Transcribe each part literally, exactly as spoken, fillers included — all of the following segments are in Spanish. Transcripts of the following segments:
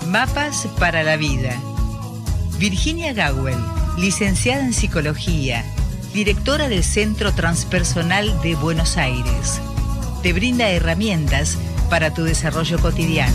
Mapas para la vida. Virginia Gawel, licenciada en Psicología, directora del Centro Transpersonal de Buenos Aires, te brinda herramientas para tu desarrollo cotidiano.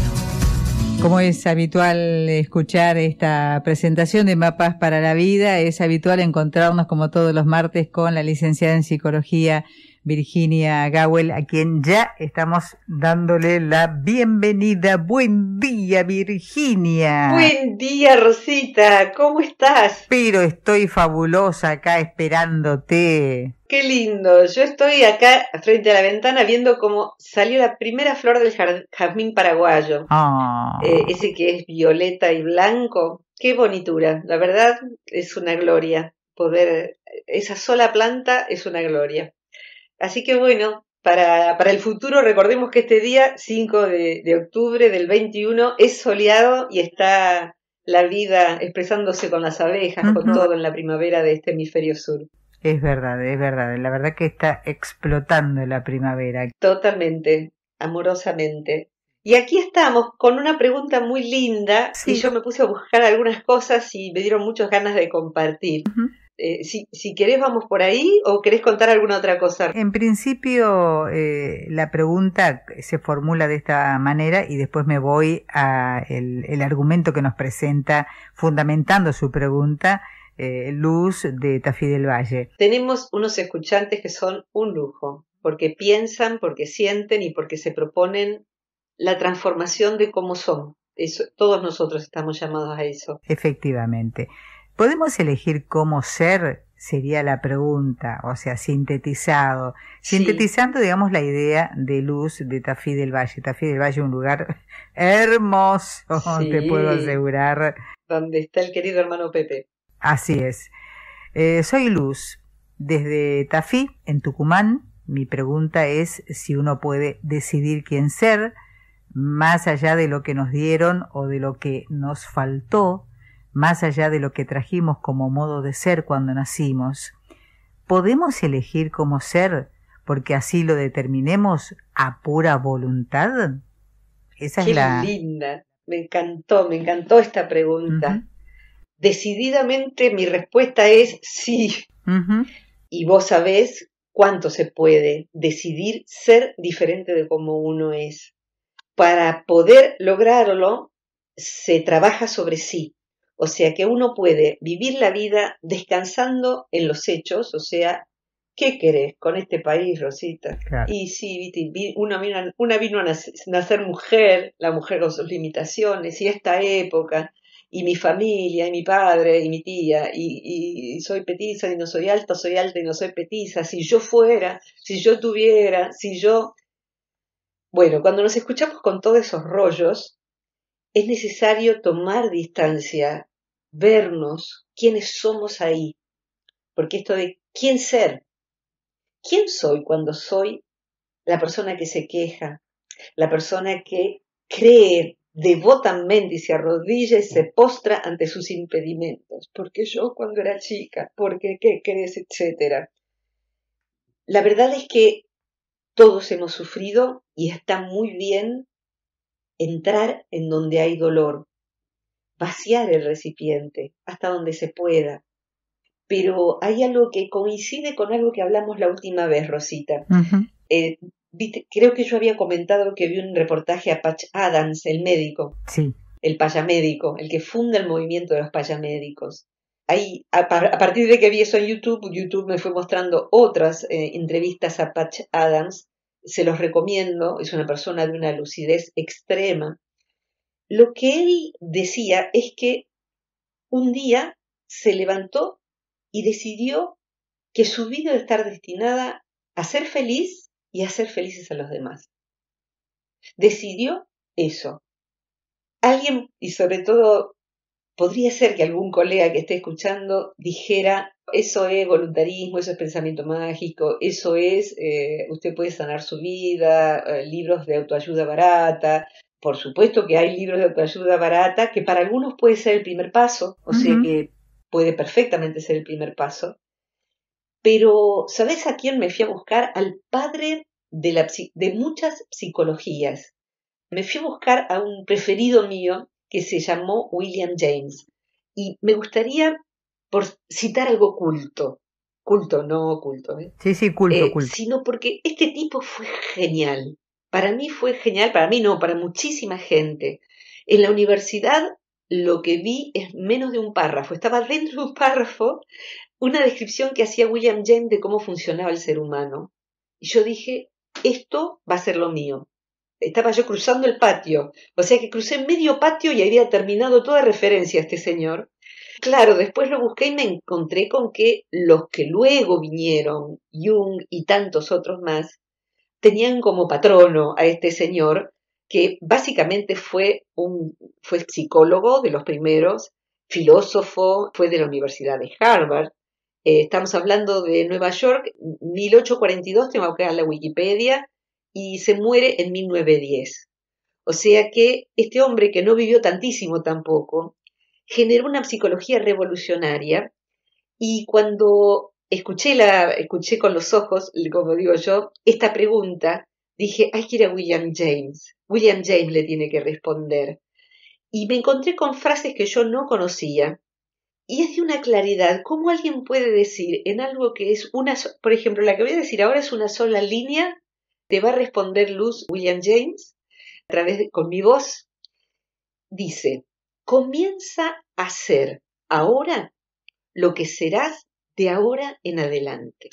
Como es habitual escuchar esta presentación de Mapas para la Vida, es habitual encontrarnos como todos los martes con la licenciada en Psicología Virginia Gawel, a quien ya estamos dándole la bienvenida. Buen día, Virginia. Buen día, Rosita, ¿cómo estás? Pero estoy fabulosa acá esperándote. Qué lindo, yo estoy acá frente a la ventana viendo cómo salió la primera flor del jazmín paraguayo. Oh. Eh, ese que es violeta y blanco. Qué bonitura, la verdad es una gloria. Poder, esa sola planta es una gloria. Así que bueno, para, para el futuro recordemos que este día, cinco de, de octubre del veintiuno, es soleado y está la vida expresándose con las abejas, uh-huh. con todo en la primavera de este hemisferio sur. Es verdad, es verdad, la verdad que está explotando la primavera. Totalmente, amorosamente. Y aquí estamos con una pregunta muy linda, sí. Y yo me puse a buscar algunas cosas y me dieron muchas ganas de compartir. Uh-huh. Eh, si, si querés vamos por ahí o querés contar alguna otra cosa. En principio eh, la pregunta se formula de esta manera y después me voy a el, el argumento que nos presenta fundamentando su pregunta eh, Luz de Tafí del Valle. Tenemos unos escuchantes que son un lujo porque piensan, porque sienten y porque se proponen la transformación de cómo son. Eso, todos nosotros estamos llamados a eso. Efectivamente. ¿Podemos elegir cómo ser? Sería la pregunta, o sea, sintetizado. Sí. Sintetizando, digamos, la idea de Luz de Tafí del Valle. Tafí del Valle, un lugar hermoso, sí. Te puedo asegurar. Donde está el querido hermano Pepe. Así es. Eh, soy Luz, desde Tafí, en Tucumán. Mi pregunta es si uno puede decidir quién ser, más allá de lo que nos dieron o de lo que nos faltó, más allá de lo que trajimos como modo de ser cuando nacimos. ¿Podemos elegir cómo ser porque así lo determinemos a pura voluntad? Esa Qué es la... linda, me encantó, me encantó esta pregunta. Uh-huh. Decididamente mi respuesta es sí. Uh-huh. Y vos sabés cuánto se puede decidir ser diferente de como uno es. Para poder lograrlo, se trabaja sobre sí. O sea que uno puede vivir la vida descansando en los hechos, o sea, ¿qué querés con este país, Rosita? Claro. Y sí, una vino, una vino a nacer, nacer mujer, la mujer con sus limitaciones, y esta época, y mi familia, y mi padre, y mi tía, y, y soy petiza y no soy alta, soy alta y no soy petiza, si yo fuera, si yo tuviera, si yo... Bueno, cuando nos escuchamos con todos esos rollos, es necesario tomar distancia, vernos quiénes somos ahí, porque esto de quién ser, quién soy cuando soy la persona que se queja, la persona que cree devotamente y se arrodilla y se postra ante sus impedimentos, porque yo cuando era chica, porque qué crees, etcétera. La verdad es que todos hemos sufrido y está muy bien entrar en donde hay dolor, vaciar el recipiente hasta donde se pueda. Pero hay algo que coincide con algo que hablamos la última vez, Rosita. Uh-huh. Eh, viste, creo que yo había comentado que vi un reportaje a Patch Adams, el médico, sí. el payamédico, el que funda el movimiento de los payamédicos. Ahí, a, par, a partir de que vi eso en YouTube, YouTube me fue mostrando otras eh, entrevistas a Patch Adams. Se los recomiendo, es una persona de una lucidez extrema. Lo que él decía es que un día se levantó y decidió que su vida debe estar destinada a ser feliz y a hacer felices a los demás. Decidió eso. Alguien, y sobre todo, podría ser que algún colega que esté escuchando dijera, eso es voluntarismo, eso es pensamiento mágico, eso es, eh, usted puede sanar su vida, eh, libros de autoayuda barata. Por supuesto que hay libros de autoayuda barata que para algunos puede ser el primer paso, o uh-huh. sea que puede perfectamente ser el primer paso. Pero, ¿sabés a quién me fui a buscar? Al padre de, la, de muchas psicologías. Me fui a buscar a un preferido mío que se llamó William James. Y me gustaría por citar algo culto, culto, no oculto, ¿eh? Sí, sí, culto, Eh, culto. sino porque este tipo fue genial. Para mí fue genial, para mí no, para muchísima gente. En la universidad lo que vi es menos de un párrafo, estaba dentro de un párrafo una descripción que hacía William James de cómo funcionaba el ser humano. Y yo dije, esto va a ser lo mío. Estaba yo cruzando el patio, o sea que crucé medio patio y había terminado toda referencia a este señor. Claro, después lo busqué y me encontré con que los que luego vinieron, Jung y tantos otros más, tenían como patrono a este señor, que básicamente fue un fue psicólogo de los primeros, filósofo, fue de la Universidad de Harvard. Eh, estamos hablando de Nueva York, mil ochocientos cuarenta y dos, tengo que dar la Wikipedia, y se muere en mil novecientos diez. O sea que este hombre, que no vivió tantísimo tampoco, generó una psicología revolucionaria, y cuando escuché, la, escuché con los ojos, como digo yo, esta pregunta, dije, hay que ir a William James. William James le tiene que responder. Y me encontré con frases que yo no conocía, y es de una claridad. ¿Cómo alguien puede decir en algo que es una, por ejemplo, la que voy a decir ahora es una sola línea, te va a responder Luz William James a través de, con mi voz? Dice, comienza a ser ahora lo que serás de ahora en adelante.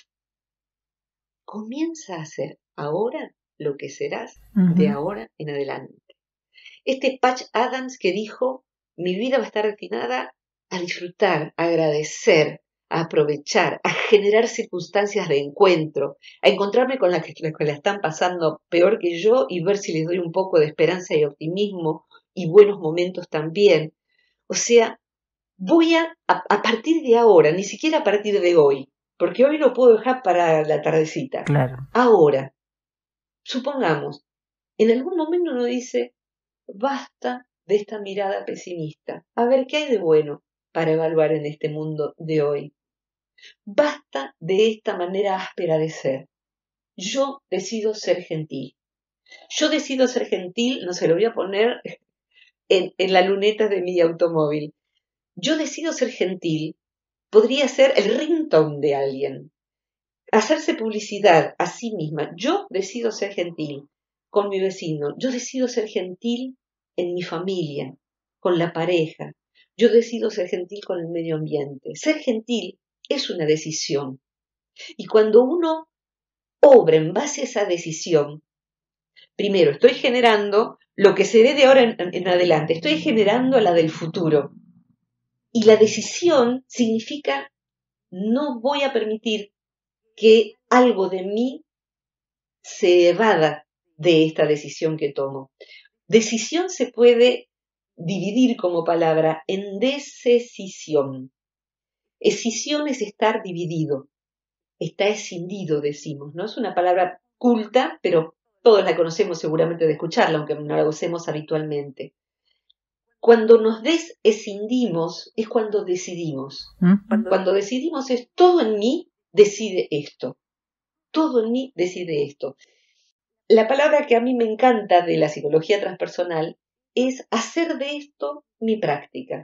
Comienza a ser ahora lo que serás uh-huh. de ahora en adelante. Este Patch Adams que dijo, mi vida va a estar destinada a disfrutar, a agradecer, a aprovechar, a generar circunstancias de encuentro, a encontrarme con las que, las que la están pasando peor que yo y ver si les doy un poco de esperanza y optimismo y buenos momentos también. O sea, voy a, a, a partir de ahora, ni siquiera a partir de hoy, porque hoy lo puedo dejar para la tardecita. Claro. Ahora, supongamos, en algún momento uno dice, basta de esta mirada pesimista. A ver, ¿qué hay de bueno para evaluar en este mundo de hoy? Basta de esta manera áspera de ser. Yo decido ser gentil. Yo decido ser gentil, no se lo voy a poner en, en la luneta de mi automóvil. Yo decido ser gentil podría ser el ringtone de alguien. Hacerse publicidad a sí misma. Yo decido ser gentil con mi vecino. Yo decido ser gentil en mi familia, con la pareja. Yo decido ser gentil con el medio ambiente. Ser gentil es una decisión. Y cuando uno obra en base a esa decisión, primero estoy generando lo que seré de ahora en, en adelante. Estoy generando la del futuro. Y la decisión significa no voy a permitir que algo de mí se evada de esta decisión que tomo. Decisión se puede dividir como palabra en decisión. Escisión es estar dividido, está escindido, decimos, ¿no? Es una palabra culta, pero todos la conocemos seguramente de escucharla, aunque no la usemos habitualmente. Cuando nos desescindimos es cuando decidimos. Uh-huh. Cuando decidimos es todo en mí decide esto. Todo en mí decide esto. La palabra que a mí me encanta de la psicología transpersonal es hacer de esto mi práctica.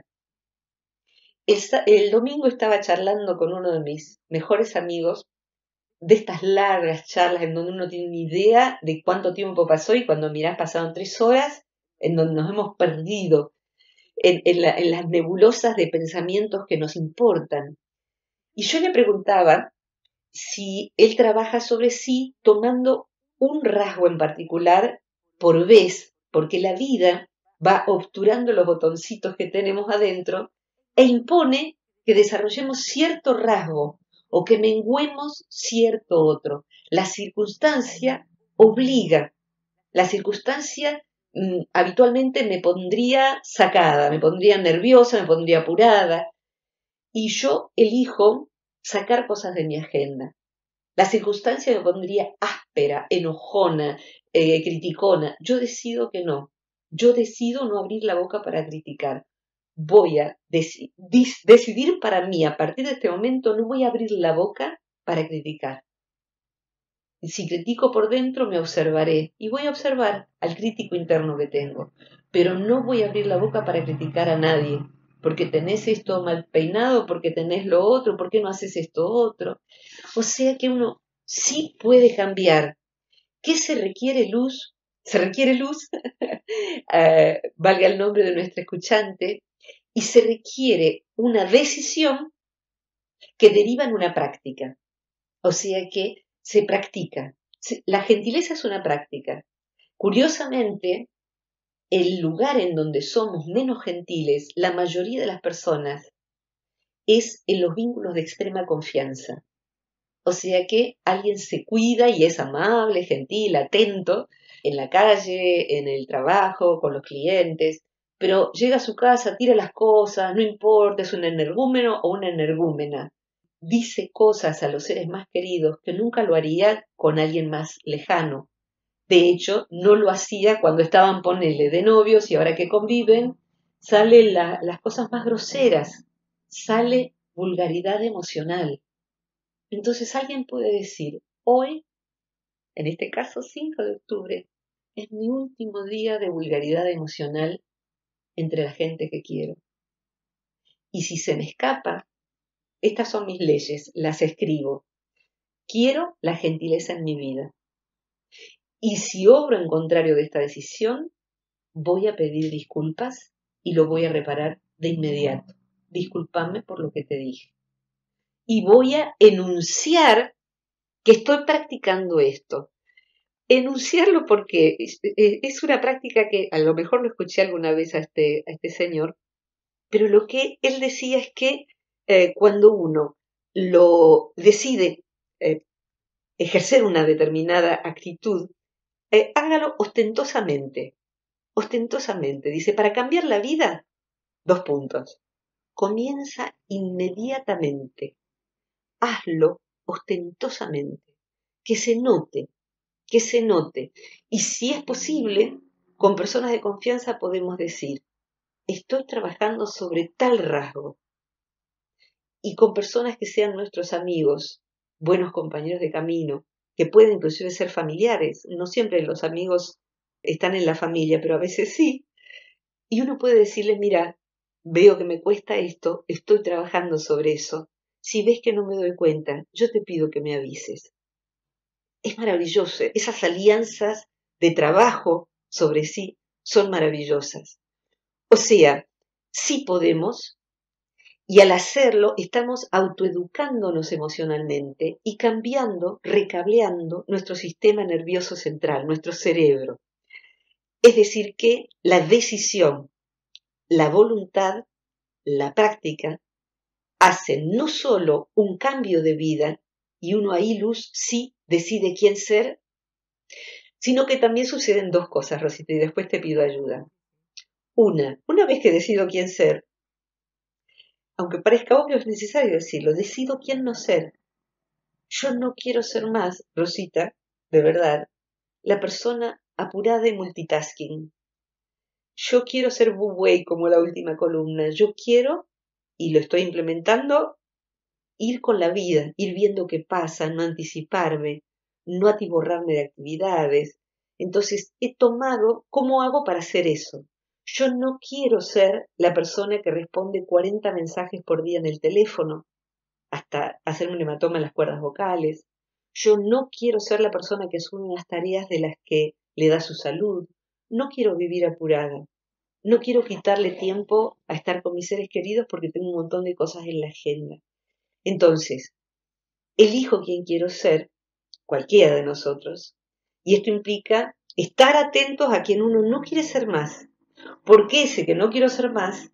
El, el domingo estaba charlando con uno de mis mejores amigos de estas largas charlas en donde uno tiene una idea de cuánto tiempo pasó y cuando mirás pasaron tres horas, en donde nos hemos perdido en, en, la, en las nebulosas de pensamientos que nos importan. Y yo le preguntaba si él trabaja sobre sí tomando un rasgo en particular por vez, porque la vida va obturando los botoncitos que tenemos adentro e impone que desarrollemos cierto rasgo o que menguemos cierto otro. La circunstancia obliga. La circunstancia mmm, habitualmente me pondría sacada, me pondría nerviosa, me pondría apurada, y yo elijo sacar cosas de mi agenda. La circunstancia me pondría áspera, enojona, eh, criticona. Yo decido que no. Yo decido no abrir la boca para criticar. Voy a dec- dis- decidir para mí, a partir de este momento, no voy a abrir la boca para criticar. Si critico por dentro, me observaré y voy a observar al crítico interno que tengo. pero no voy a abrir la boca para criticar a nadie, porque tenés esto mal peinado, porque tenés lo otro, ¿por qué no haces esto otro? O sea que uno sí puede cambiar. ¿Qué se requiere, Luz? Se requiere luz, eh, valga el nombre de nuestra escuchante, y se requiere una decisión que deriva en una práctica. O sea que se practica. La gentileza es una práctica. Curiosamente, el lugar en donde somos menos gentiles, la mayoría de las personas, es en los vínculos de extrema confianza. O sea que alguien se cuida y es amable, gentil, atento, en la calle, en el trabajo, con los clientes, pero llega a su casa, tira las cosas, no importa, es un energúmeno o una energúmena. Dice cosas a los seres más queridos que nunca lo haría con alguien más lejano. De hecho, no lo hacía cuando estaban, ponele, de novios y ahora que conviven, salen la, las cosas más groseras, sale vulgaridad emocional. Entonces alguien puede decir, hoy, en este caso cinco de octubre, es mi último día de vulgaridad emocional entre la gente que quiero. Y si se me escapa, estas son mis leyes, las escribo. Quiero la gentileza en mi vida. Y si obro en contrario de esta decisión, voy a pedir disculpas y lo voy a reparar de inmediato. Discúlpame por lo que te dije. Y voy a enunciar que estoy practicando esto. Enunciarlo porque es una práctica que a lo mejor lo escuché alguna vez a este, a este señor, pero lo que él decía es que eh, cuando uno lo decide eh, ejercer una determinada actitud, eh, hágalo ostentosamente, ostentosamente. Dice, para cambiar la vida, dos puntos. Comienza inmediatamente. Hazlo ostentosamente, que se note, que se note. Y si es posible, con personas de confianza podemos decir, estoy trabajando sobre tal rasgo. Y con personas que sean nuestros amigos, buenos compañeros de camino, que pueden inclusive ser familiares. No siempre los amigos están en la familia, pero a veces sí. Y uno puede decirles, mira, veo que me cuesta esto, estoy trabajando sobre eso. Si ves que no me doy cuenta, yo te pido que me avises. Es maravilloso. Esas alianzas de trabajo sobre sí son maravillosas. O sea, sí podemos, y al hacerlo estamos autoeducándonos emocionalmente y cambiando, recableando nuestro sistema nervioso central, nuestro cerebro. Es decir, que la decisión, la voluntad, la práctica, hacen no solo un cambio de vida, y uno ahí, Luz, sí decide quién ser, sino que también suceden dos cosas, Rosita, y después te pido ayuda. Una, una vez que decido quién ser, aunque parezca obvio, es necesario decirlo, decido quién no ser. Yo no quiero ser más, Rosita, de verdad, la persona apurada y multitasking. Yo quiero ser bubuey como la última columna. Yo quiero, y lo estoy implementando, ir con la vida, ir viendo qué pasa, no anticiparme, no atiborrarme de actividades. Entonces he tomado, ¿cómo hago para hacer eso? Yo no quiero ser la persona que responde cuarenta mensajes por día en el teléfono, hasta hacerme un hematoma en las cuerdas vocales. Yo no quiero ser la persona que asume las tareas de las que le da su salud. No quiero vivir apurada. No quiero quitarle tiempo a estar con mis seres queridos porque tengo un montón de cosas en la agenda. Entonces, elijo quién quiero ser, cualquiera de nosotros, y esto implica estar atentos a quien uno no quiere ser más, porque ese que no quiero ser más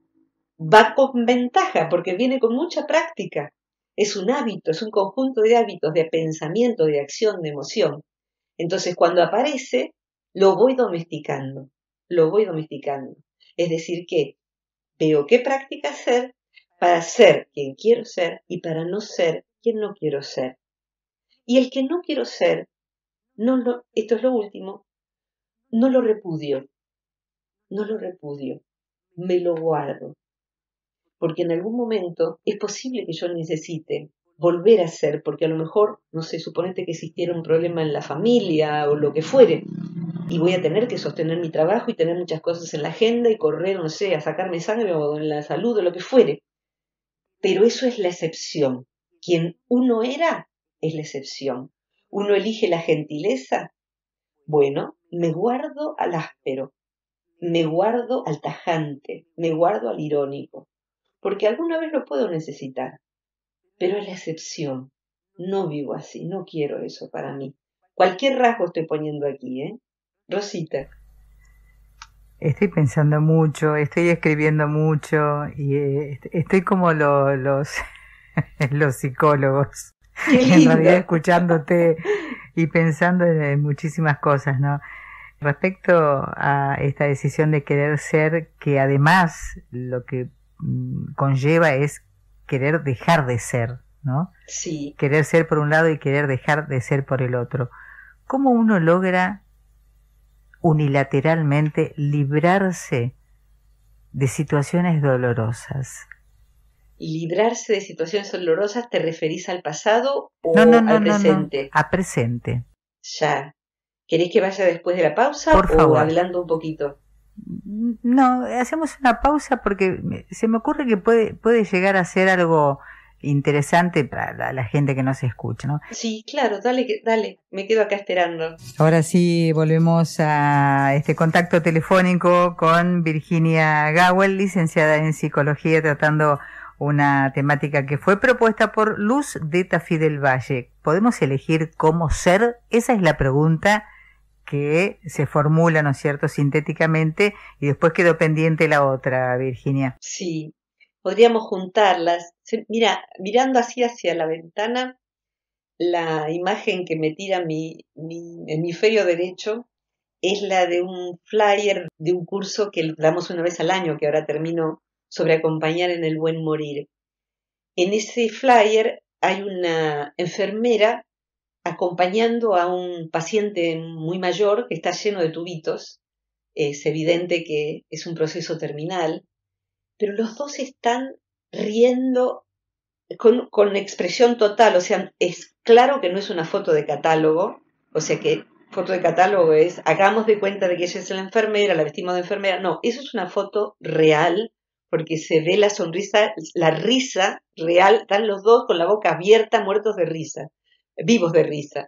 va con ventaja, porque viene con mucha práctica. Es un hábito, es un conjunto de hábitos, de pensamiento, de acción, de emoción. Entonces, cuando aparece, lo voy domesticando, lo voy domesticando. Es decir, que veo qué práctica hacer para ser quien quiero ser y para no ser quien no quiero ser. Y el que no quiero ser, no lo, esto es lo último, no lo repudio, no lo repudio, me lo guardo. Porque en algún momento es posible que yo necesite volver a ser, porque a lo mejor, no sé, suponete que existiera un problema en la familia o lo que fuere, y voy a tener que sostener mi trabajo y tener muchas cosas en la agenda y correr, no sé, a sacarme sangre o en la salud o lo que fuere. Pero eso es la excepción. Quien uno era es la excepción. Uno elige la gentileza. Bueno, me guardo al áspero, me guardo al tajante, me guardo al irónico, porque alguna vez lo puedo necesitar, pero es la excepción. No vivo así, no quiero eso para mí. Cualquier rasgo estoy poniendo aquí, ¿eh? Rosita. Estoy pensando mucho, estoy escribiendo mucho y eh, estoy como lo, los, los psicólogos, ¡Qué en realidad lindo! escuchándote y pensando en muchísimas cosas, ¿no? Respecto a esta decisión de querer ser, que además lo que mm, conlleva es querer dejar de ser, ¿no? Sí. Querer ser por un lado y querer dejar de ser por el otro. ¿Cómo uno logra unilateralmente librarse de situaciones dolorosas? ¿Librarse de situaciones dolorosas te referís al pasado o No, no, no, al no, no, presente? a presente. Ya. ¿Querés que vaya después de la pausa Por o favor. adelando un poquito? No, hacemos una pausa porque me- se me ocurre que puede, puede llegar a ser algo interesante para la, la gente que nos escucha, ¿no? Sí, claro, dale, que- dale, me quedo acá esperando. Ahora sí, volvemos a este contacto telefónico con Virginia Gawel, licenciada en psicología, tratando una temática que fue propuesta por Luz de Tafí del Valle. ¿Podemos elegir cómo ser? Esa es la pregunta que se formula, ¿no es cierto?, sintéticamente, y después quedó pendiente la otra, Virginia. Sí, podríamos juntarlas. Se- Mira, mirando así hacia la ventana, la imagen que me tira mi, mi hemisferio derecho es la de un flyer de un curso que damos una vez al año, que ahora termino, sobre acompañar en el buen morir. En ese flyer hay una enfermera acompañando a un paciente muy mayor que está lleno de tubitos. Es evidente que es un proceso terminal, pero los dos están riendo con, con expresión total, o sea, es claro que no es una foto de catálogo, o sea que foto de catálogo es, hagamos de cuenta de que ella es la enfermera, la vestimos de enfermera, no, eso es una foto real, porque se ve la sonrisa, la risa real, están los dos con la boca abierta, muertos de risa, vivos de risa.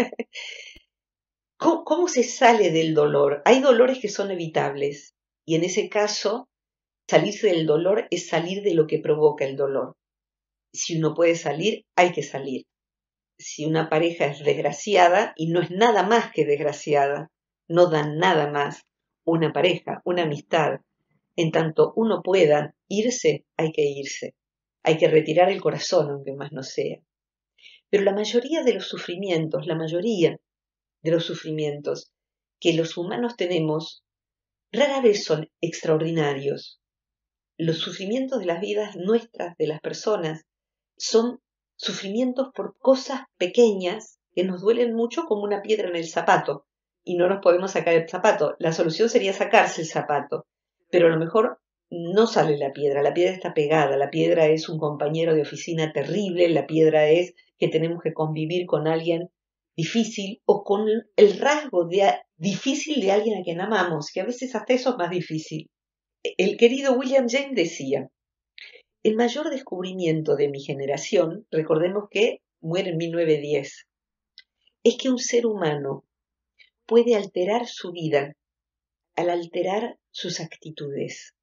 ¿Cómo, ¿Cómo se sale del dolor? Hay dolores que son evitables, y en ese caso, salirse del dolor es salir de lo que provoca el dolor. Si uno puede salir, hay que salir. Si una pareja es desgraciada, y no es nada más que desgraciada, no da nada más, una pareja, una amistad, en tanto uno pueda irse, hay que irse. Hay que retirar el corazón, aunque más no sea. Pero la mayoría de los sufrimientos, la mayoría de los sufrimientos que los humanos tenemos, rara vez son extraordinarios. Los sufrimientos de las vidas nuestras, de las personas, son sufrimientos por cosas pequeñas que nos duelen mucho como una piedra en el zapato y no nos podemos sacar el zapato. La solución sería sacarse el zapato, pero a lo mejor no sale la piedra, la piedra está pegada, la piedra es un compañero de oficina terrible, la piedra es que tenemos que convivir con alguien difícil o con el rasgo de a, difícil de alguien a quien amamos, que a veces hasta eso es más difícil. El querido William James decía, el mayor descubrimiento de mi generación, recordemos que muere en mil novecientos diez, es que un ser humano puede alterar su vida al alterar sus actitudes.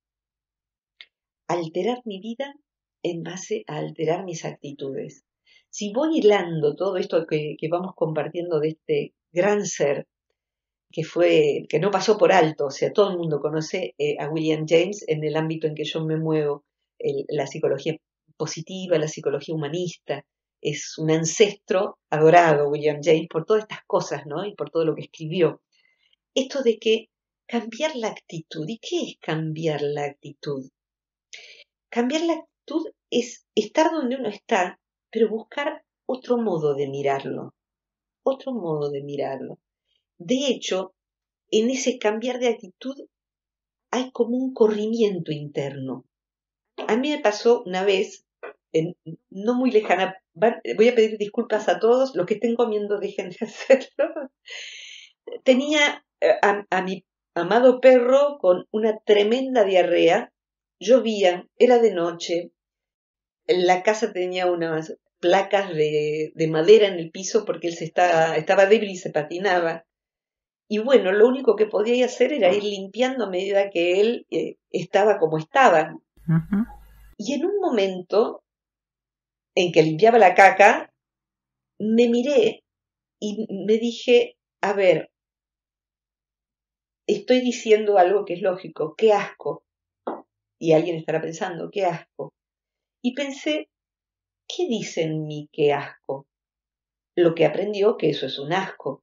Alterar mi vida en base a alterar mis actitudes. Si voy hilando todo esto que, que vamos compartiendo de este gran ser, que fue, que no pasó por alto, o sea, todo el mundo conoce eh, a William James en el ámbito en que yo me muevo, el, la psicología positiva, la psicología humanista, es un ancestro adorado, William James, por todas estas cosas, ¿no? Y por todo lo que escribió. Esto de que cambiar la actitud, ¿y qué es cambiar la actitud? Cambiar la actitud es estar donde uno está, pero buscar otro modo de mirarlo, otro modo de mirarlo. De hecho, en ese cambiar de actitud hay como un corrimiento interno. A mí me pasó una vez, en, no muy lejana, voy a pedir disculpas a todos, los que estén comiendo dejen de hacerlo. Tenía a, a mi amado perro con una tremenda diarrea. Llovía, era de noche, la casa tenía unas placas de, de madera en el piso porque él se estaba, estaba débil y se patinaba. Y bueno, lo único que podía hacer era ir limpiando a medida que él eh, estaba como estaba. Uh-huh. Y en un momento en que limpiaba la caca, me miré y me dije, a ver, estoy diciendo algo que es lógico, qué asco. Y alguien estará pensando, qué asco. Y pensé, ¿qué dice en mí qué asco? Lo que aprendió que eso es un asco.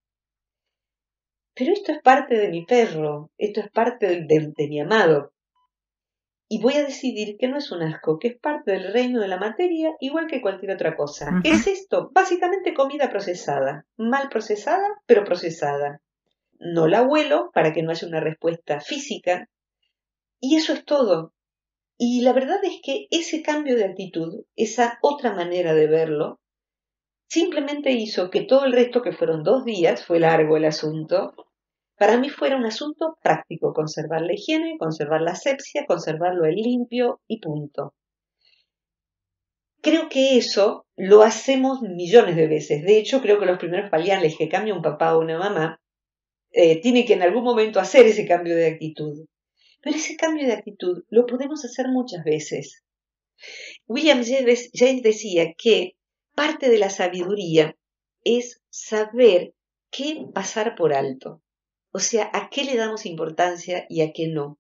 Pero esto es parte de mi perro, esto es parte de, de, de mi amado. Y voy a decidir que no es un asco, que es parte del reino de la materia, igual que cualquier otra cosa. Uh-huh. ¿Qué es esto? Básicamente comida procesada, mal procesada, pero procesada. No la huelo para que no haya una respuesta física. Y eso es todo. Y la verdad es que ese cambio de actitud, esa otra manera de verlo, simplemente hizo que todo el resto, que fueron dos días, fue largo el asunto, para mí fuera un asunto práctico, conservar la higiene, conservar la asepsia, conservarlo en limpio y punto. Creo que eso lo hacemos millones de veces. De hecho, creo que los primeros pañales que cambia un papá o una mamá eh, tienen que en algún momento hacer ese cambio de actitud. Pero ese cambio de actitud lo podemos hacer muchas veces. William James decía que parte de la sabiduría es saber qué pasar por alto. O sea, a qué le damos importancia y a qué no.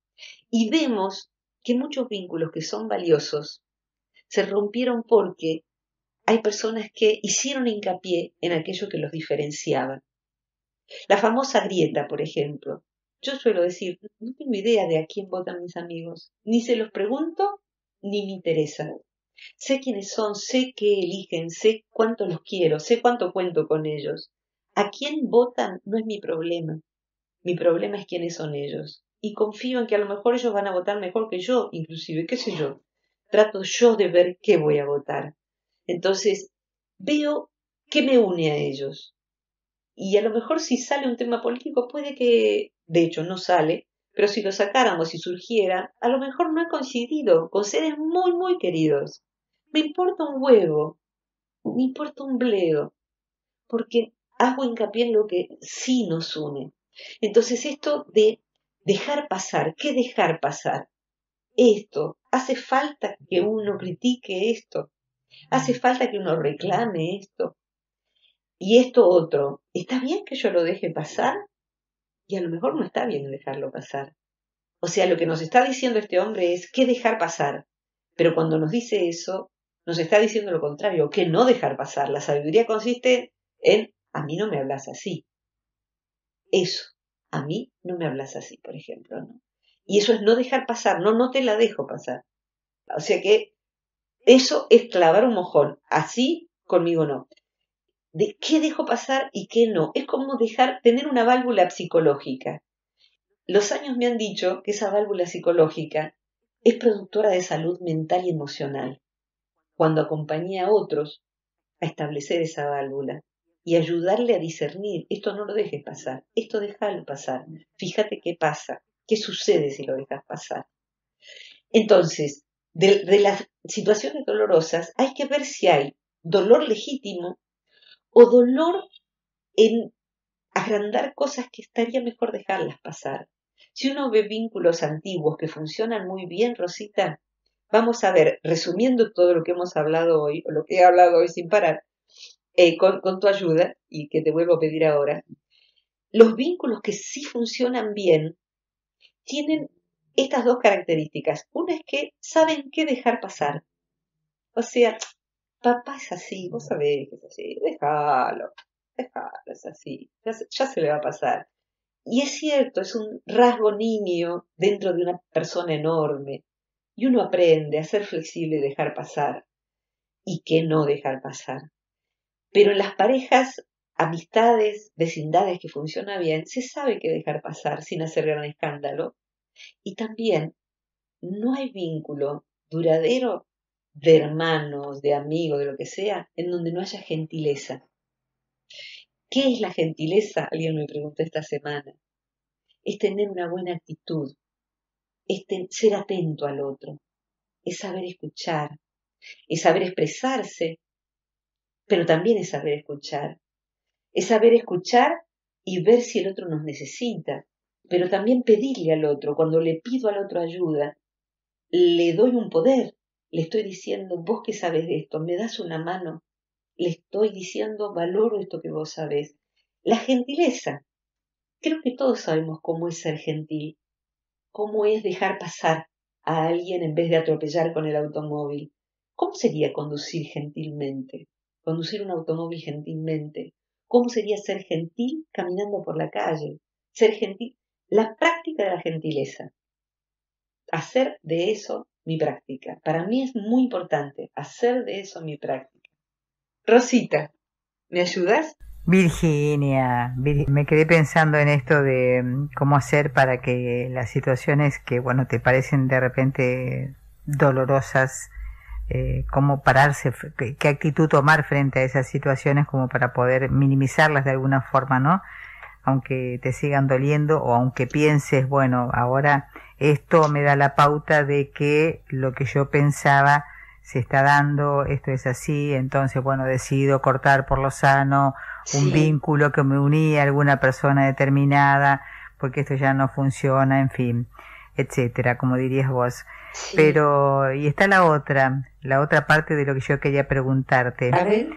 Y vemos que muchos vínculos que son valiosos se rompieron porque hay personas que hicieron hincapié en aquello que los diferenciaba. La famosa grieta, por ejemplo. Yo suelo decir, no tengo idea de a quién votan mis amigos. Ni se los pregunto, ni me interesa. Sé quiénes son, sé qué eligen, sé cuánto los quiero, sé cuánto cuento con ellos. A quién votan no es mi problema. Mi problema es quiénes son ellos. Y confío en que a lo mejor ellos van a votar mejor que yo, inclusive, qué sé yo. Trato yo de ver qué voy a votar. Entonces, veo qué me une a ellos. Y a lo mejor si sale un tema político, puede que, de hecho no sale, pero si lo sacáramos y surgiera, a lo mejor no he coincidido con seres muy, muy queridos. Me importa un huevo, me importa un bledo, porque hago hincapié en lo que sí nos une. Entonces esto de dejar pasar, ¿qué dejar pasar? Esto, hace falta que uno critique esto, hace falta que uno reclame esto. Y esto otro, ¿está bien que yo lo deje pasar? Y a lo mejor no está bien dejarlo pasar. O sea, lo que nos está diciendo este hombre es qué dejar pasar. Pero cuando nos dice eso, nos está diciendo lo contrario, que no dejar pasar. La sabiduría consiste en, a mí no me hablas así. Eso, a mí no me hablas así, por ejemplo, ¿no? Y eso es no dejar pasar, no, no te la dejo pasar. O sea que eso es clavar un mojón, así conmigo no. ¿De qué dejo pasar y qué no? Es como dejar, tener una válvula psicológica. Los años me han dicho que esa válvula psicológica es productora de salud mental y emocional. Cuando acompañé a otros a establecer esa válvula y ayudarle a discernir, esto no lo dejes pasar, esto déjalo pasar, fíjate qué pasa, qué sucede si lo dejas pasar. Entonces, de, de las situaciones dolorosas hay que ver si hay dolor legítimo o dolor en agrandar cosas que estaría mejor dejarlas pasar. Si uno ve vínculos antiguos que funcionan muy bien, Rosita, vamos a ver, resumiendo todo lo que hemos hablado hoy, o lo que he hablado hoy sin parar, eh, con, con tu ayuda, y que te vuelvo a pedir ahora, los vínculos que sí funcionan bien tienen estas dos características. Una es que saben qué dejar pasar. O sea, papá es así, vos sabés que es así, déjalo, déjalo, es así, ya se, ya se le va a pasar. Y es cierto, es un rasgo niño dentro de una persona enorme. Y uno aprende a ser flexible y dejar pasar. Y qué no dejar pasar. Pero en las parejas, amistades, vecindades que funcionan bien, se sabe qué dejar pasar sin hacer gran escándalo. Y también no hay vínculo duradero de hermanos, de amigos, de lo que sea, en donde no haya gentileza. ¿Qué es la gentileza? Alguien me preguntó esta semana. Es tener una buena actitud, es ser atento al otro, es saber escuchar, es saber expresarse, pero también es saber escuchar. Es saber escuchar y ver si el otro nos necesita, pero también pedirle al otro. Cuando le pido al otro ayuda, le doy un poder, le estoy diciendo, vos que sabes de esto, me das una mano, le estoy diciendo, valoro esto que vos sabés. La gentileza, creo que todos sabemos cómo es ser gentil, cómo es dejar pasar a alguien en vez de atropellar con el automóvil. ¿Cómo sería conducir gentilmente? Conducir un automóvil gentilmente. ¿Cómo sería ser gentil caminando por la calle? Ser gentil. La práctica de la gentileza. Hacer de eso mi práctica. Para mí es muy importante hacer de eso mi práctica. Rosita, ¿me ayudas? Virginia, Vir- me quedé pensando en esto de mm, cómo hacer para que las situaciones que, bueno, te parecen de repente dolorosas, eh, cómo pararse, f- qué, qué actitud tomar frente a esas situaciones como para poder minimizarlas de alguna forma, ¿no? Aunque te sigan doliendo o aunque pienses, bueno, ahora esto me da la pauta de que lo que yo pensaba se está dando, esto es así, entonces, bueno, decido cortar por lo sano un Sí. vínculo que me unía a alguna persona determinada, porque esto ya no funciona, en fin, etcétera, como dirías vos. Sí. Pero, y está la otra, la otra parte de lo que yo quería preguntarte. A ver.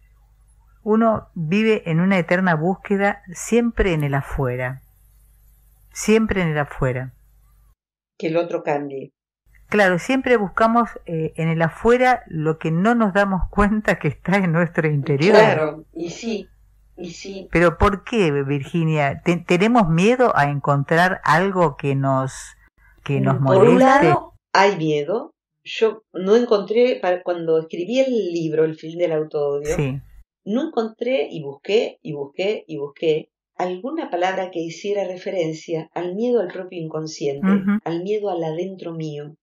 Uno vive en una eterna búsqueda siempre en el afuera, siempre en el afuera. Que el otro cambie. Claro, siempre buscamos eh, en el afuera lo que no nos damos cuenta que está en nuestro interior. Claro, y sí, y sí. Pero ¿por qué, Virginia? ¿Te- ¿Tenemos miedo a encontrar algo que nos, que nos Por moleste? un lado, hay miedo. Yo no encontré, para- cuando escribí el libro, El fin del autoodio, Sí. no encontré y busqué y busqué y busqué alguna palabra que hiciera referencia al miedo al propio inconsciente, Ujú. al miedo al adentro mío.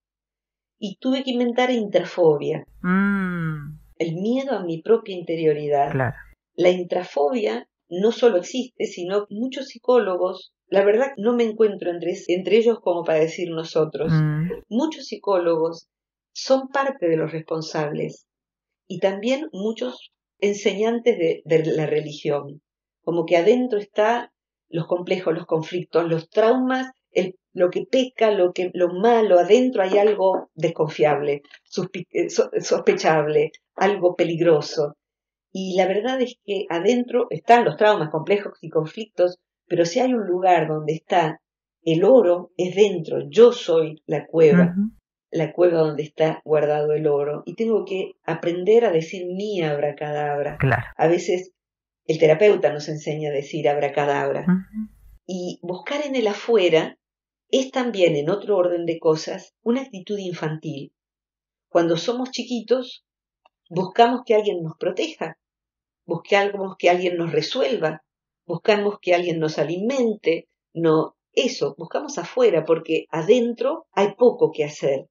Y tuve que inventar intrafobia, Mm, el miedo a mi propia interioridad. claro. La intrafobia no solo existe, sino muchos psicólogos, la verdad no me encuentro entre, entre ellos como para decir nosotros, Mm, muchos psicólogos son parte de los responsables y también muchos enseñantes de, de la religión, como que adentro está los complejos, los conflictos, los traumas, el, lo que peca, lo, que, lo malo, adentro hay algo desconfiable, suspi- eh, so- sospechable, algo peligroso. Y la verdad es que adentro están los traumas complejos y conflictos, pero si hay un lugar donde está el oro, es dentro. Yo soy la cueva, ujú. la cueva donde está guardado el oro. Y tengo que aprender a decir mi abracadabra. Claro. A veces el terapeuta nos enseña a decir abracadabra. Ujú. Y buscar en el afuera es también, en otro orden de cosas, una actitud infantil. Cuando somos chiquitos, buscamos que alguien nos proteja. Buscamos que alguien nos resuelva, buscamos que alguien nos alimente, no, eso, buscamos afuera porque adentro hay poco que hacer.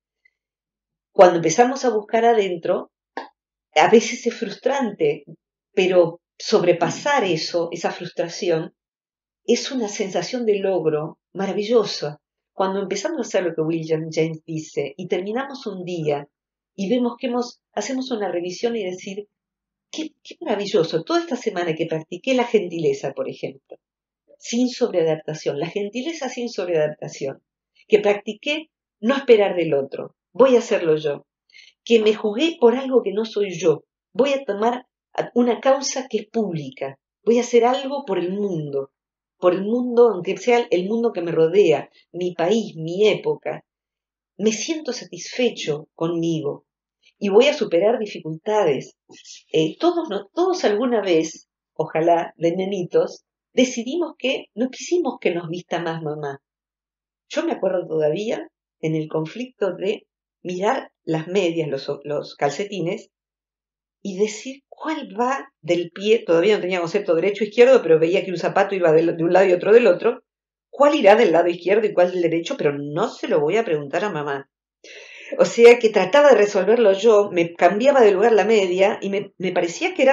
Cuando empezamos a buscar adentro, a veces es frustrante, pero sobrepasar eso, esa frustración, es una sensación de logro maravillosa. Cuando empezamos a hacer lo que William James dice y terminamos un día y vemos que hemos, hacemos una revisión y decir, Qué, qué maravilloso. Toda esta semana que practiqué la gentileza, por ejemplo, sin sobreadaptación, la gentileza sin sobreadaptación, que practiqué no esperar del otro, voy a hacerlo yo, que me jugué por algo que no soy yo, voy a tomar una causa que es pública, voy a hacer algo por el mundo, por el mundo, aunque sea el mundo que me rodea, mi país, mi época. Me siento satisfecho conmigo y voy a superar dificultades. Eh, todos, no, todos alguna vez, ojalá de nenitos, decidimos que no quisimos que nos vista más mamá. Yo me acuerdo todavía en el conflicto de mirar las medias, los, los calcetines, y decir cuál va del pie, todavía no tenía concepto derecho-izquierdo, pero veía que un zapato iba de, de un lado y otro del otro, cuál irá del lado izquierdo y cuál del derecho, pero no se lo voy a preguntar a mamá. O sea que trataba de resolverlo yo, me cambiaba de lugar la media y me, me parecía que era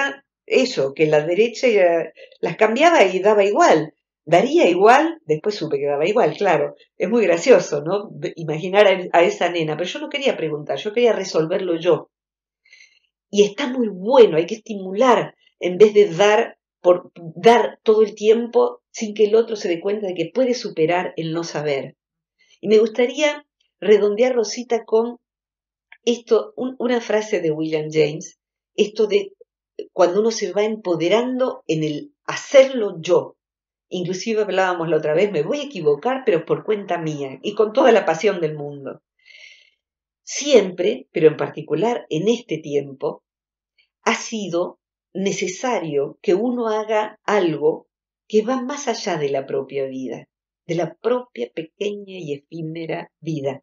eso, que la derecha era, las cambiaba y daba igual. Daría igual, después supe que daba igual, claro. Es muy gracioso, ¿no? Imaginar a, a esa nena, pero yo no quería preguntar, yo quería resolverlo yo. Y está muy bueno, hay que estimular en vez de dar por dar todo el tiempo sin que el otro se dé cuenta de que puede superar el no saber. Y me gustaría redondear, Rosita, con esto, un, una frase de William James, esto de cuando uno se va empoderando en el hacerlo yo. Inclusive hablábamos la otra vez, me voy a equivocar, pero por cuenta mía y con toda la pasión del mundo. Siempre, pero en particular en este tiempo, ha sido necesario que uno haga algo que va más allá de la propia vida, de la propia pequeña y efímera vida.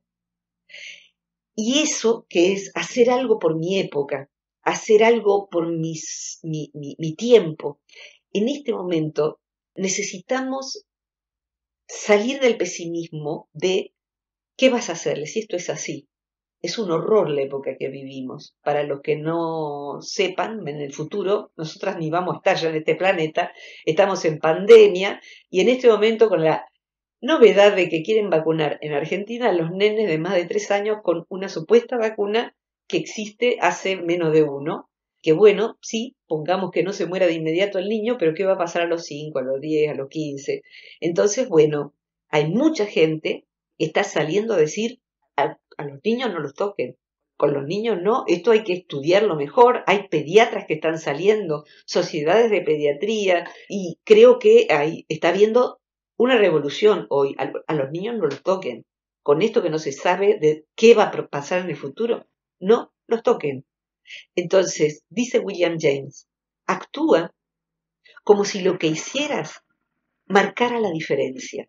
Y eso que es hacer algo por mi época, hacer algo por mis, mi, mi, mi tiempo. En este momento necesitamos salir del pesimismo de ¿qué vas a hacerle si esto es así? Es un horror la época que vivimos. Para los que no sepan, en el futuro, nosotras ni vamos a estar ya en este planeta, estamos en pandemia y en este momento con la novedad de que quieren vacunar en Argentina a los nenes de más de tres años con una supuesta vacuna que existe hace menos de uno. Que bueno, sí, pongamos que no se muera de inmediato el niño, pero ¿qué va a pasar a los cinco, a los diez, a los quince? Entonces, bueno, hay mucha gente que está saliendo a decir a, a los niños no los toquen. Con los niños no, esto hay que estudiarlo mejor. Hay pediatras que están saliendo, sociedades de pediatría, y creo que ahí está habiendo una revolución hoy. A, a los niños no los toquen. Con esto que no se sabe de qué va a pasar en el futuro, no los toquen. Entonces, dice William James, actúa como si lo que hicieras marcara la diferencia.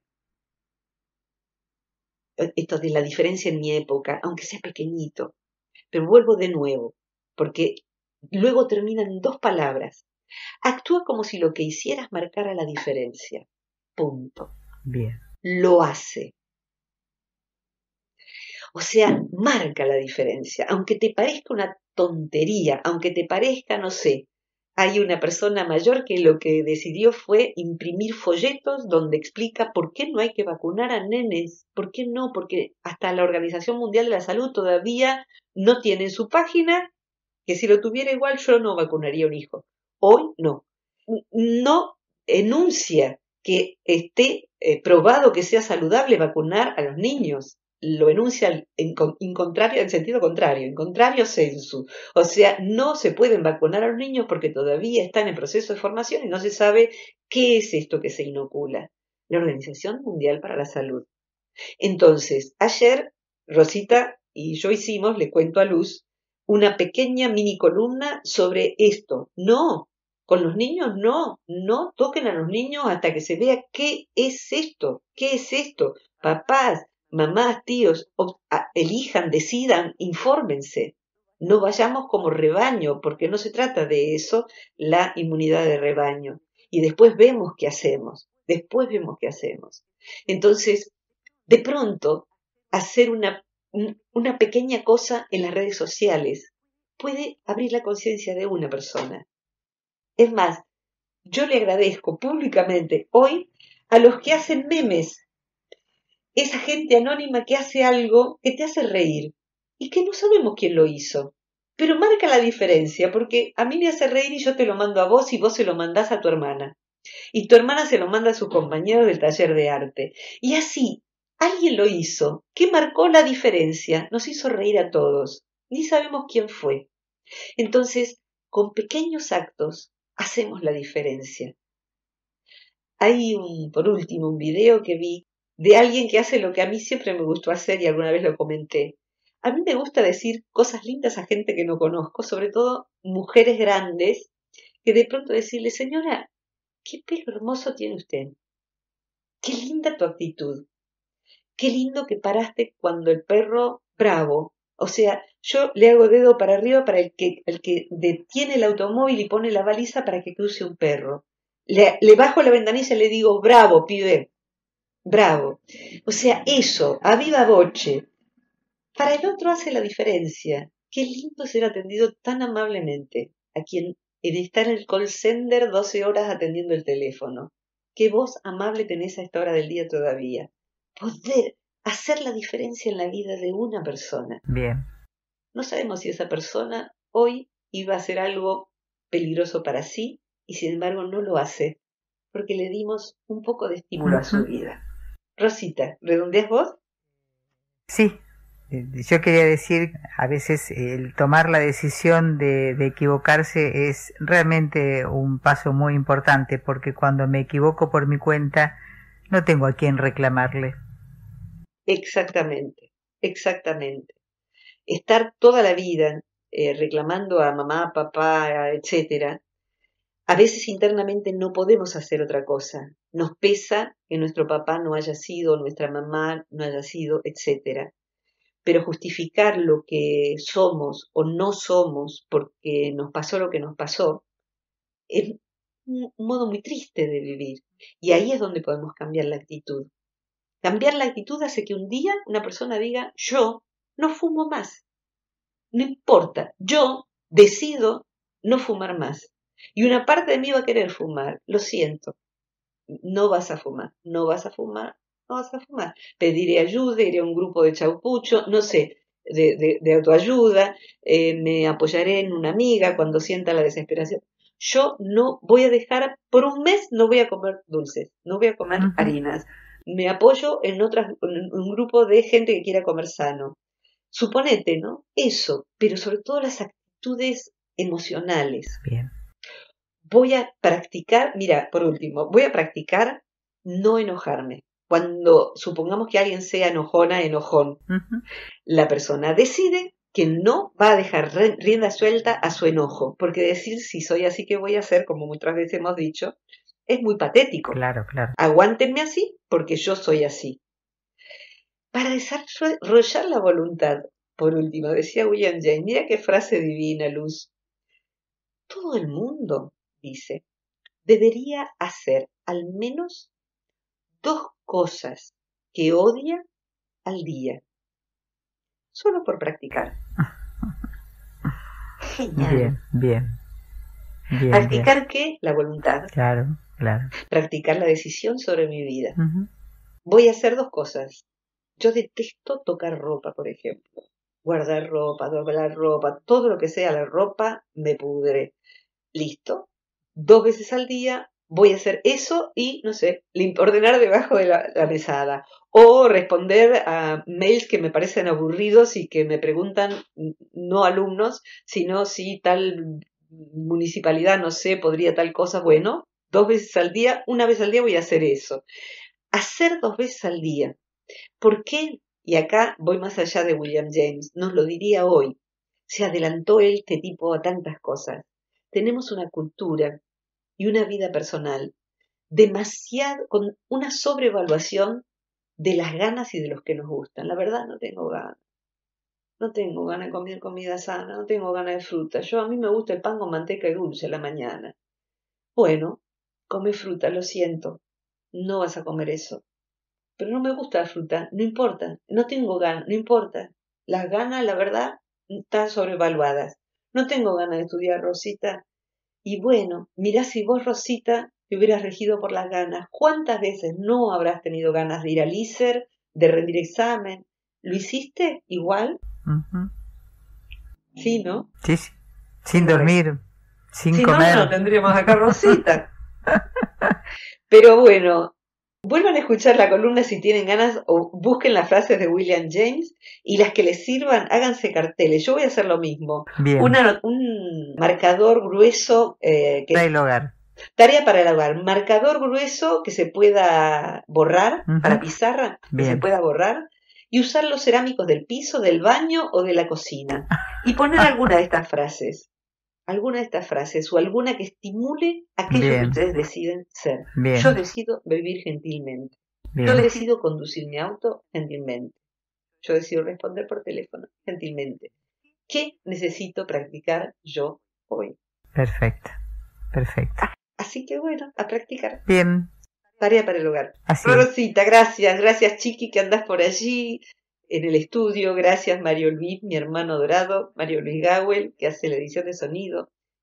Esto de la diferencia en mi época, aunque sea pequeñito. Pero vuelvo de nuevo, porque luego terminan dos palabras. Actúa como si lo que hicieras marcara la diferencia. Punto. Bien. Lo hace. O sea, marca la diferencia. Aunque te parezca una tontería, aunque te parezca, no sé, hay una persona mayor que lo que decidió fue imprimir folletos donde explica por qué no hay que vacunar a nenes. ¿Por qué no? Porque hasta la Organización Mundial de la Salud todavía no tiene en su página que si lo tuviera igual yo no vacunaría a un hijo. Hoy no. No enuncia que esté eh, probado que sea saludable vacunar a los niños. Lo enuncia en, en contrario, en sentido contrario, en contrario sensu. O sea, no se pueden vacunar a los niños porque todavía están en proceso de formación y no se sabe qué es esto que se inocula. La Organización Mundial para la Salud. Entonces, ayer Rosita y yo hicimos, le cuento a Luz, una pequeña mini columna sobre esto. No, con los niños no, no toquen a los niños hasta que se vea qué es esto, qué es esto. Papás, mamás, tíos, elijan, decidan, infórmense. No vayamos como rebaño, porque no se trata de eso, la inmunidad de rebaño. Y después vemos qué hacemos, después vemos qué hacemos. Entonces, de pronto, hacer una, una pequeña cosa en las redes sociales puede abrir la conciencia de una persona. Es más, yo le agradezco públicamente hoy a los que hacen memes, esa gente anónima que hace algo que te hace reír y que no sabemos quién lo hizo, pero marca la diferencia porque a mí me hace reír y yo te lo mando a vos y vos se lo mandás a tu hermana y tu hermana se lo manda a sus compañeros del taller de arte y así alguien lo hizo, que marcó la diferencia, nos hizo reír a todos, ni sabemos quién fue. Entonces, con pequeños actos hacemos la diferencia. Hay, un, por último, un video que vi de alguien que hace lo que a mí siempre me gustó hacer y alguna vez lo comenté. A mí me gusta decir cosas lindas a gente que no conozco, sobre todo mujeres grandes, que de pronto decirle, señora, qué pelo hermoso tiene usted, qué linda tu actitud. Qué lindo que paraste cuando el perro, bravo. O sea, yo le hago dedo para arriba para el que, el que detiene el automóvil y pone la baliza para que cruce un perro. Le, le bajo la ventanilla y le digo, bravo, pibe, bravo. O sea, eso, a viva voce. Para el otro hace la diferencia. Qué lindo ser atendido tan amablemente a quien en estar en el call center doce horas atendiendo el teléfono. Qué voz amable tenés a esta hora del día todavía. Poder hacer la diferencia en la vida de una persona. Bien. No sabemos si esa persona hoy iba a hacer algo peligroso para sí y sin embargo no lo hace porque le dimos un poco de estímulo a su vida. Rosita, ¿redondeás vos? Sí, yo quería decir, a veces el tomar la decisión de, de equivocarse es realmente un paso muy importante, porque cuando me equivoco por mi cuenta no tengo a quién reclamarle. Exactamente, exactamente. Estar toda la vida eh, reclamando a mamá, papá, etcétera, a veces internamente no podemos hacer otra cosa. Nos pesa que nuestro papá no haya sido, nuestra mamá no haya sido, etcétera. Pero justificar lo que somos o no somos porque nos pasó lo que nos pasó es un modo muy triste de vivir. Y ahí es donde podemos cambiar la actitud. Cambiar la actitud hace que un día una persona diga, yo no fumo más. No importa, yo decido no fumar más. Y una parte de mí va a querer fumar. Lo siento, no vas a fumar, no vas a fumar, no vas a fumar. Pediré ayuda, iré a un grupo de chaupucho, no sé, de, de, de autoayuda, eh, me apoyaré en una amiga cuando sienta la desesperación. Yo no voy a dejar, por un mes no voy a comer dulces, no voy a comer uh-huh. harinas. Me apoyo en, otras, en un grupo de gente que quiera comer sano. Suponete, ¿no? Eso, pero sobre todo las actitudes emocionales. Bien. Voy a practicar, mira, por último, voy a practicar no enojarme. Cuando supongamos que alguien sea enojona, enojón, uh-huh. la persona decide que no va a dejar rienda suelta a su enojo, porque decir si soy así que voy a hacer, como muchas veces hemos dicho, es muy patético. Claro, claro. Aguántenme así porque yo soy así. Para desarrollar la voluntad, por último, decía William James, mira qué frase divina, Luz. Todo el mundo, dice, debería hacer al menos dos cosas que odia al día, solo por practicar. Genial. Bien, bien. bien ¿Practicar bien. qué? La voluntad. Claro, claro. Practicar la decisión sobre mi vida. Uh-huh. Voy a hacer dos cosas. Yo detesto tocar ropa, por ejemplo. Guardar ropa, doblar ropa, todo lo que sea la ropa, me pudre. Listo. Dos veces al día voy a hacer eso y, no sé, ordenar debajo de la, la mesada. O responder a mails que me parecen aburridos y que me preguntan, no alumnos, sino si tal municipalidad, no sé, podría tal cosa. Bueno, dos veces al día, una vez al día voy a hacer eso. Hacer dos veces al día. ¿Por qué? Y acá voy más allá de William James, nos lo diría hoy. Se adelantó él, este tipo, a tantas cosas. Tenemos una cultura y una vida personal demasiado, con una sobrevaluación de las ganas y de los que nos gustan. La verdad, no tengo ganas. No tengo ganas de comer comida sana, no tengo ganas de fruta. Yo, a mí me gusta el pan con manteca y dulce a la mañana. Bueno, come fruta, lo siento. No vas a comer eso. Pero no me gusta la fruta, no importa, no tengo ganas, no importa. Las ganas, la verdad, están sobrevaluadas. No tengo ganas de estudiar, Rosita. Y bueno, mirá si vos, Rosita, te hubieras regido por las ganas. ¿Cuántas veces no habrás tenido ganas de ir al I S E R, de rendir examen? ¿Lo hiciste igual? Uh-huh. Sí, ¿no? Sí, sí. Sin bueno. dormir, sin si comer. Si no, no tendríamos acá Rosita. Pero bueno, vuelvan a escuchar la columna si tienen ganas o busquen las frases de William James y las que les sirvan, háganse carteles. Yo voy a hacer lo mismo. Una, un marcador grueso. Eh, que, para el hogar. Tarea para el hogar. Marcador grueso que se pueda borrar, uh-huh. para pizarra, Bien. que se pueda borrar. Y usar los cerámicos del piso, del baño o de la cocina. Y poner alguna de estas frases. Alguna de estas frases o alguna que estimule aquello Bien. Que ustedes deciden ser. Bien. Yo decido vivir gentilmente. Bien. Yo decido conducir mi auto gentilmente. Yo decido responder por teléfono gentilmente. ¿Qué necesito practicar yo hoy? Perfecto, perfecto. Así que bueno, a practicar. Bien. Tarea para el hogar. Así. Rosita, gracias, gracias Chiqui que andás por allí en el estudio. Gracias Mario Luis, mi hermano dorado, Mario Luis Gawel, que hace la edición de sonido.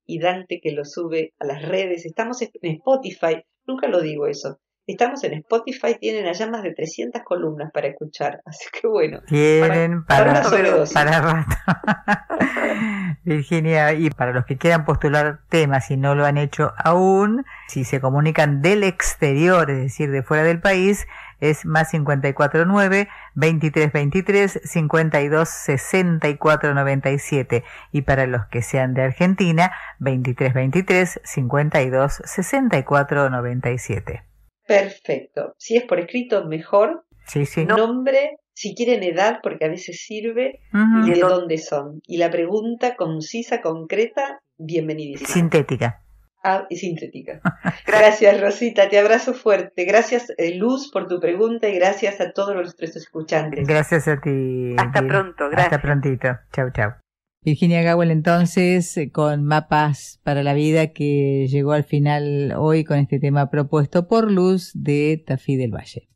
y Dante que lo sube a las redes. Estamos en Spotify, nunca lo digo eso. Estamos en Spotify, tienen allá más de trescientas columnas para escuchar, así que bueno. Tienen para, para, para, para rato. Virginia, y para los que quieran postular temas y no lo han hecho aún, si se comunican del exterior, es decir, de fuera del país, es más cincuenta y cuatro nueve, veintitrés veintitrés, cincuenta y dos sesenta y cuatro noventa y siete. Y para los que sean de Argentina, veintitrés veintitrés, cincuenta y dos sesenta y cuatro noventa y siete. Perfecto. Si es por escrito, mejor. Sí, sí. Nombre, si quieren edad, porque a veces sirve, uh-huh. y de dónde son. Y la pregunta concisa, concreta, bienvenidísima. Sintética. Ah, y sintética. Gracias, Rosita, te abrazo fuerte. Gracias, eh, Luz, por tu pregunta y gracias a todos nuestros escuchantes. Gracias a ti. Hasta pronto, gracias. Hasta prontito. Chau, chau. Virginia Gawel, entonces, con Mapas para la Vida, que llegó al final hoy con este tema propuesto por Luz de Tafí del Valle.